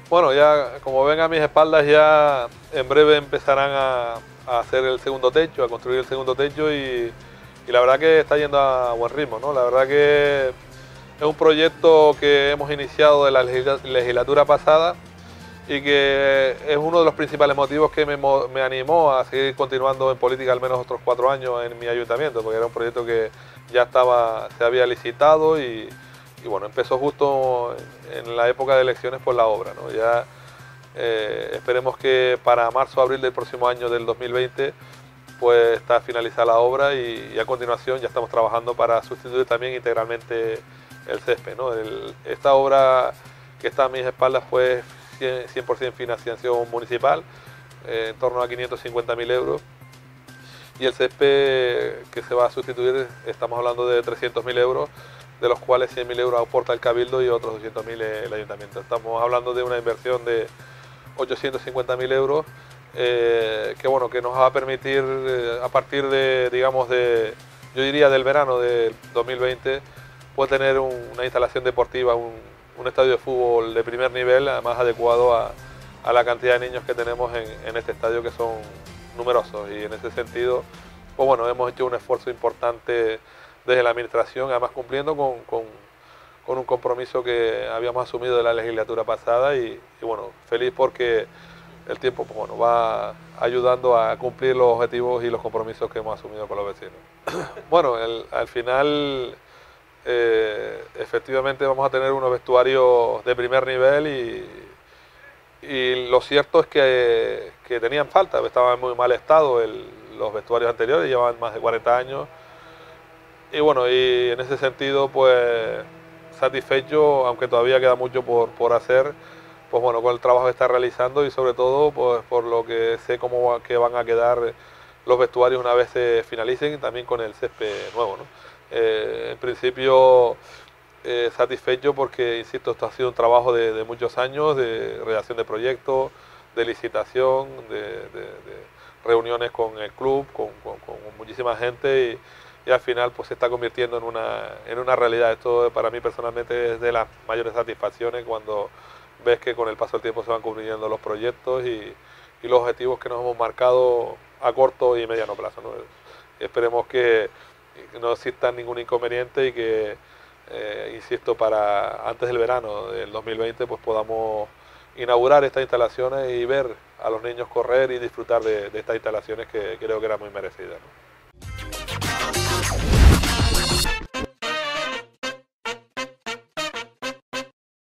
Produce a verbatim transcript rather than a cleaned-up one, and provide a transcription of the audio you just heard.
Bueno, ya como ven a mis espaldas, ya en breve empezarán a, a hacer el segundo techo, a construir el segundo techo y, y la verdad que está yendo a buen ritmo, ¿no? La verdad que es un proyecto que hemos iniciado de la legisla- legislatura pasada y que es uno de los principales motivos que me, mo- me animó a seguir continuando en política al menos otros cuatro años en mi ayuntamiento, porque era un proyecto que ya estaba, se había licitado y, y bueno, empezó justo en la época de elecciones por la obra, ¿no? Ya eh, esperemos que para marzo o abril del próximo año del dos mil veinte pues está finalizada la obra y, y a continuación ya estamos trabajando para sustituir también integralmente el césped, ¿no? El- esta obra que está a mis espaldas fue cien por ciento financiación municipal, eh, en torno a quinientos cincuenta mil euros, y el césped que se va a sustituir estamos hablando de trescientos mil euros, de los cuales cien mil euros aporta el Cabildo y otros doscientos mil el Ayuntamiento. Estamos hablando de una inversión de ochocientos cincuenta mil euros, eh, que bueno, que nos va a permitir eh, a partir de, digamos, de, yo diría del verano del dos mil veinte, pues tener un, una instalación deportiva, un, un, estadio de fútbol de primer nivel, más adecuado a, a la cantidad de niños que tenemos en, en este estadio, que son numerosos, y en ese sentido, pues bueno, hemos hecho un esfuerzo importante desde la administración, además cumpliendo con, con con un compromiso que habíamos asumido de la legislatura pasada y, y bueno, feliz porque el tiempo pues, bueno, va ayudando a cumplir los objetivos y los compromisos que hemos asumido con los vecinos. Bueno, el, al final eh, efectivamente vamos a tener unos vestuarios de primer nivel y, y lo cierto es que, que tenían falta, estaban en muy mal estado el, los vestuarios anteriores, llevaban más de cuarenta años y bueno, y en ese sentido pues satisfecho, aunque todavía queda mucho por, por hacer, pues bueno, con el trabajo que está realizando y sobre todo pues por lo que sé cómo va, que van a quedar los vestuarios una vez se finalicen y también con el césped nuevo, ¿no? Eh, en principio eh, satisfecho porque, insisto, esto ha sido un trabajo de, de muchos años, de redacción de proyectos, de licitación, de, de, de reuniones con el club, con, con, con muchísima gente y, y al final pues se está convirtiendo en una, en una realidad. Esto para mí personalmente es de las mayores satisfacciones cuando ves que con el paso del tiempo se van cumpliendo los proyectos y, y los objetivos que nos hemos marcado a corto y mediano plazo, ¿no? Esperemos que no exista ningún inconveniente y que, eh, insisto, para antes del verano del dos mil veinte pues podamos inaugurar estas instalaciones y ver a los niños correr y disfrutar de, de estas instalaciones que creo que eran muy merecidas, ¿no?